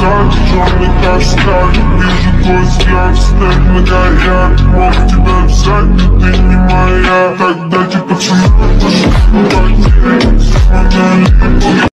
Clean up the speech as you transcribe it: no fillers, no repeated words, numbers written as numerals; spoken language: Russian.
взгляд, черный каскад. Вижу твой взгляд, стек на горят. Мог тебя взять, но ты не моя. Так дайте поцелуй, пошли,